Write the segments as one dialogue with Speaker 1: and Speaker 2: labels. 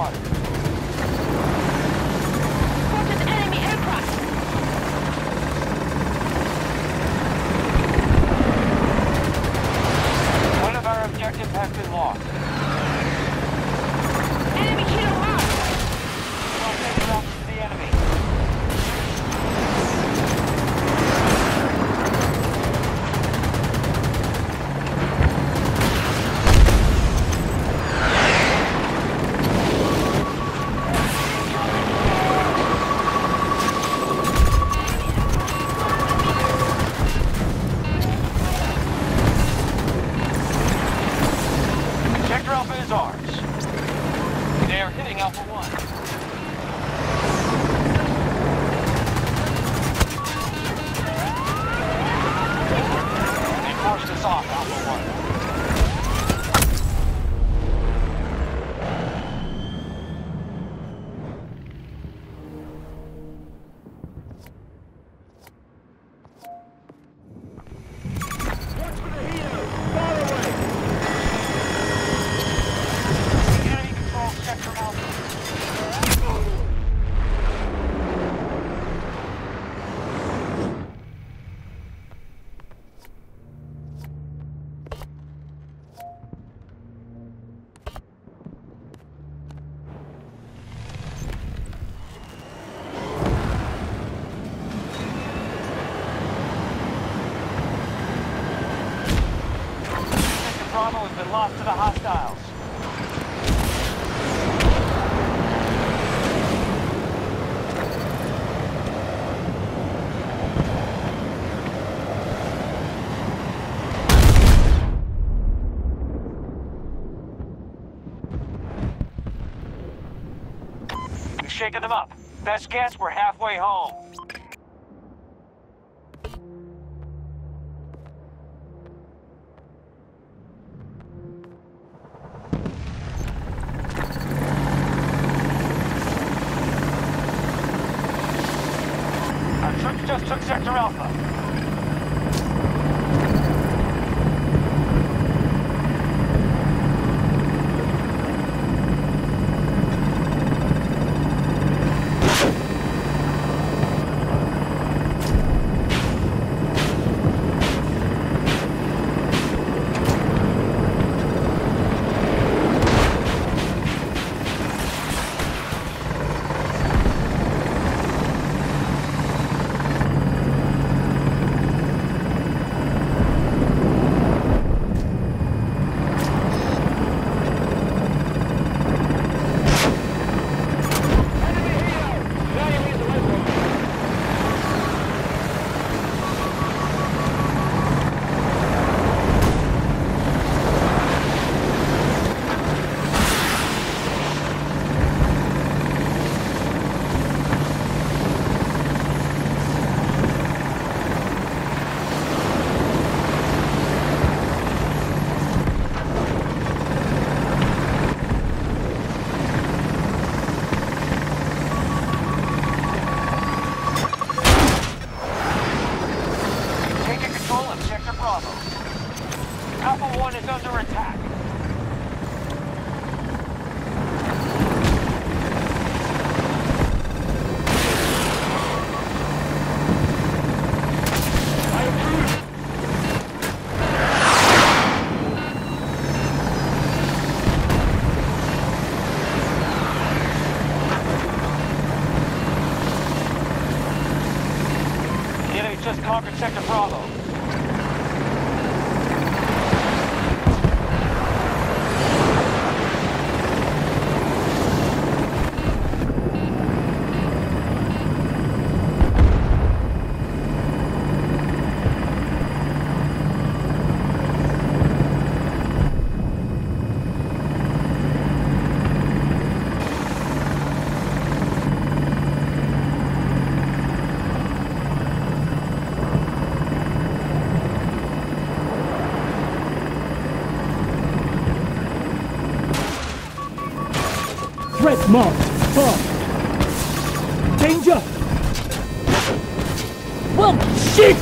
Speaker 1: 1.
Speaker 2: Spotted enemy aircraft!
Speaker 1: One of our objectives has been lost.
Speaker 2: Enemy kilo marked!
Speaker 1: We'll take it off to the enemy. Sector Alpha is ours. They are hitting Alpha 1. They forced us off Alpha 1. The enemy controls Sector Alpha. Sector Bravo has been lost to the hostiles. We've shaken them up. Best guess, we're halfway home. Our troops just took Sector Alpha. Taking control of Sector Bravo. Alpha 1 is under attack. The enemy just conquered Sector Bravo.
Speaker 3: Threat marked. Far. Danger! Well, shit!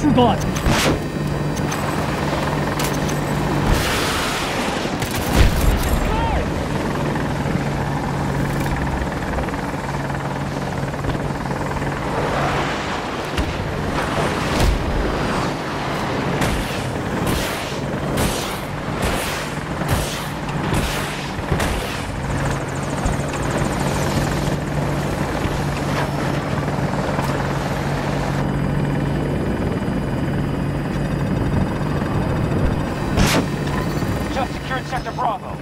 Speaker 3: Disregard.
Speaker 1: Just secured Sector Bravo.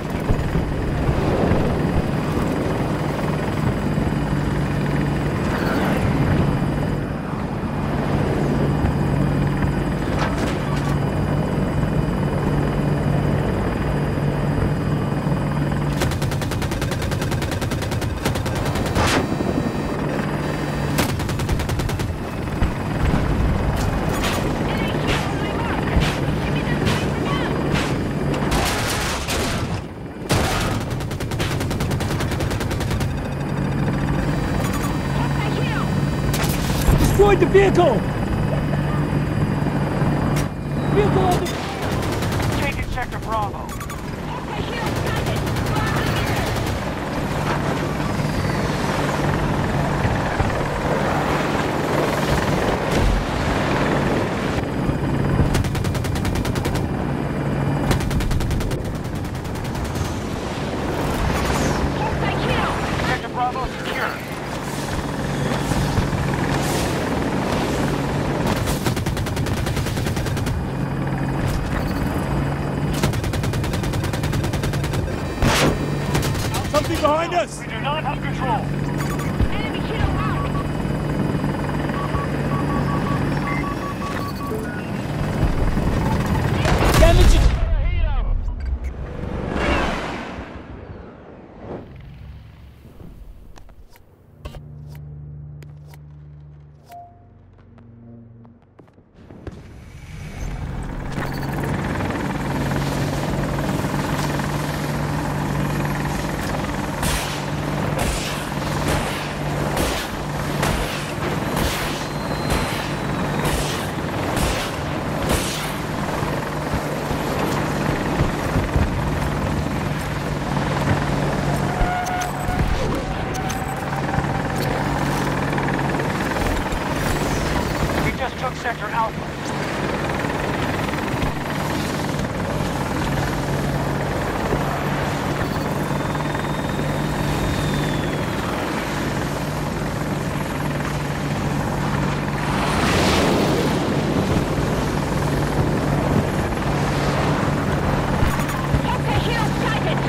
Speaker 3: Destroyed the vehicle! Vehicle on the...
Speaker 1: Taking Sector Bravo. Sector Bravo secure.
Speaker 3: Something behind us!
Speaker 1: We do not have control.
Speaker 2: Enemy kilo marked.
Speaker 3: Damage it!
Speaker 1: We just took Sector Alpha.
Speaker 2: Hostile helo sighted.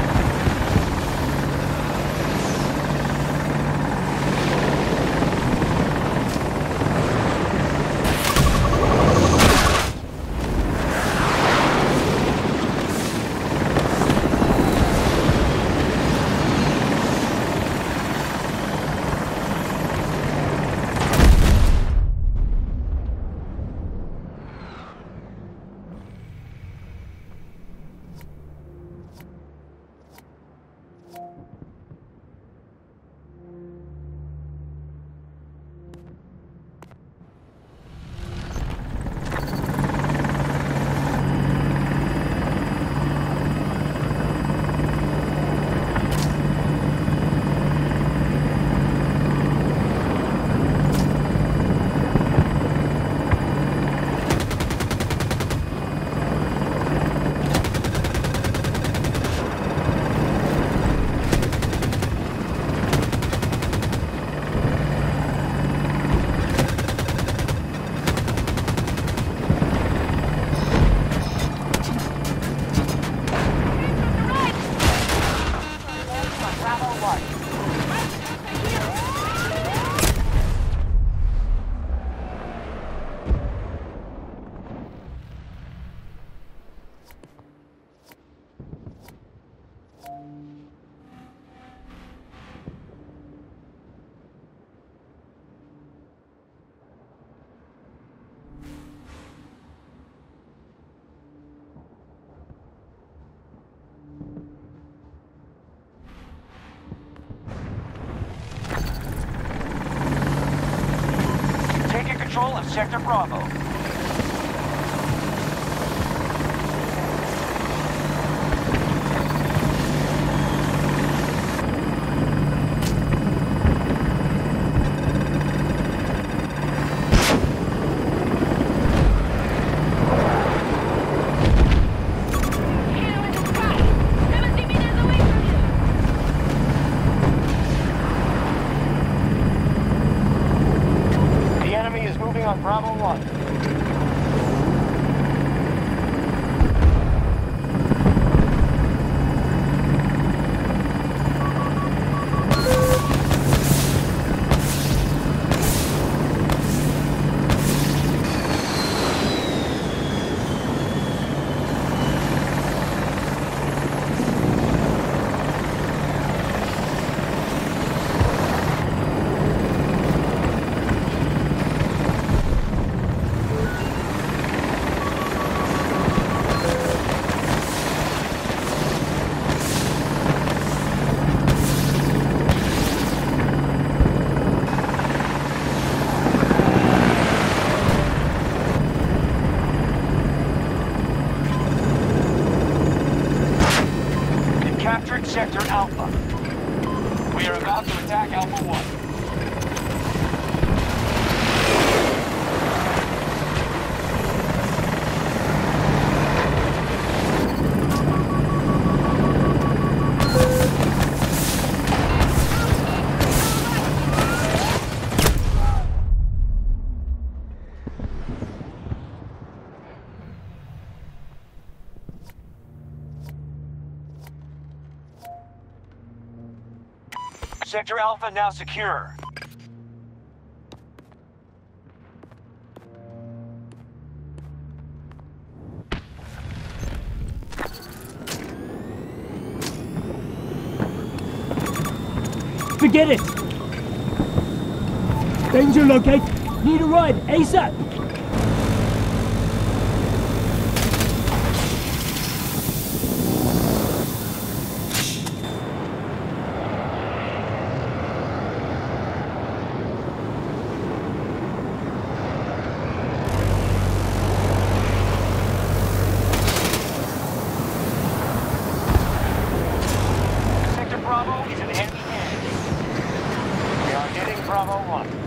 Speaker 2: Sector Bravo.
Speaker 1: captured Sector Alpha. We are about to attack Alpha 1. Sector Alpha now secure.
Speaker 3: Forget it! Danger locate! Need a ride, ASAP!
Speaker 1: Bravo is an end-to-end. We are hitting Bravo 1.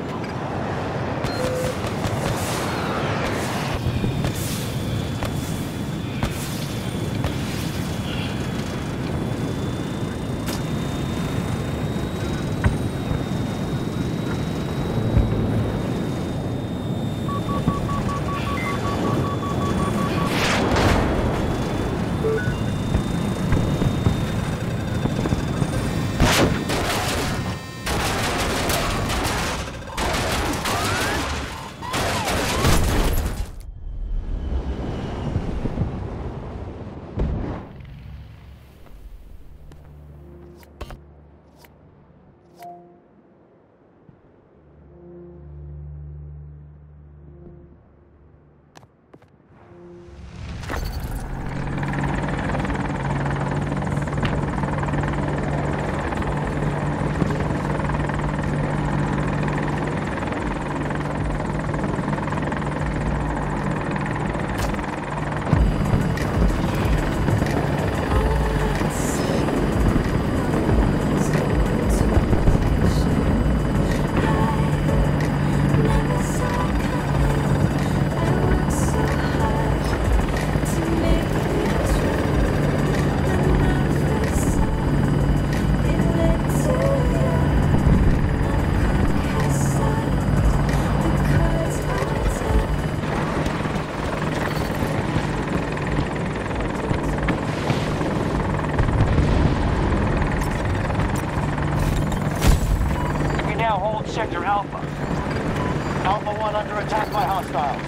Speaker 1: Sector Alpha. Alpha 1 under attack by hostiles.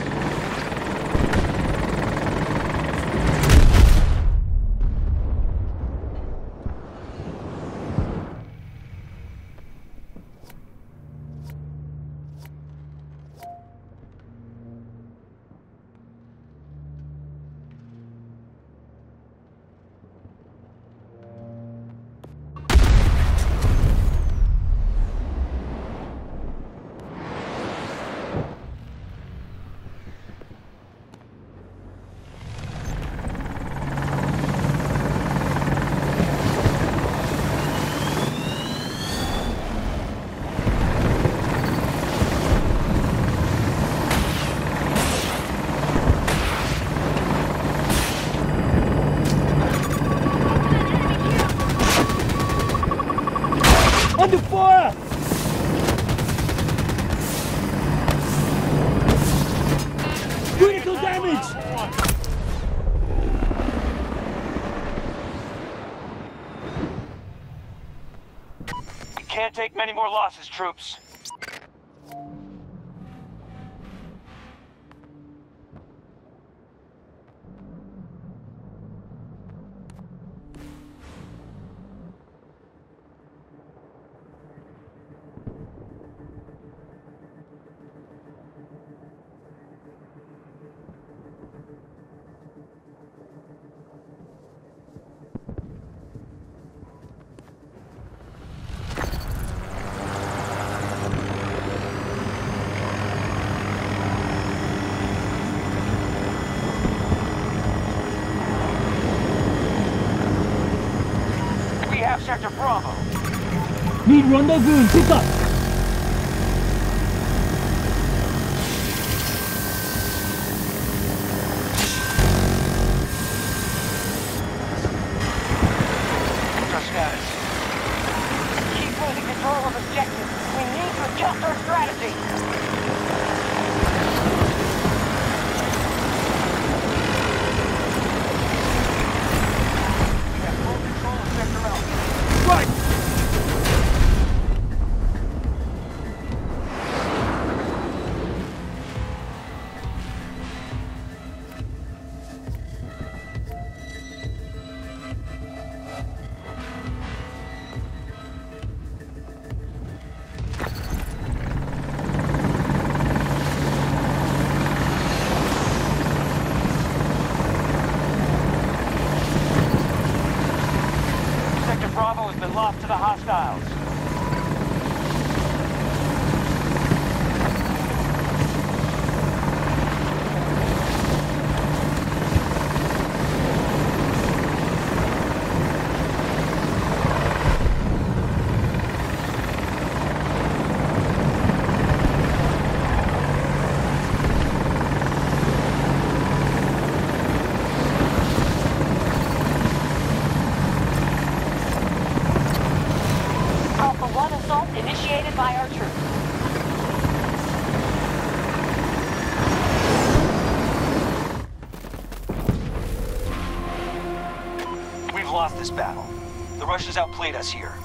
Speaker 3: Under fire! Critical damage!
Speaker 1: We can't take many more losses, troops. have Sector Bravo.
Speaker 3: Need rendezvous and pick up.
Speaker 1: What's our status?
Speaker 2: Keep losing control of objectives. We need to adjust our strategy.
Speaker 1: We have full control of Sector Alpha.
Speaker 3: Right.
Speaker 1: Sector Bravo has been lost to the hostiles.
Speaker 2: Alpha 1 assault initiated by our troops.
Speaker 1: We've lost this battle. The Russians outplayed us here.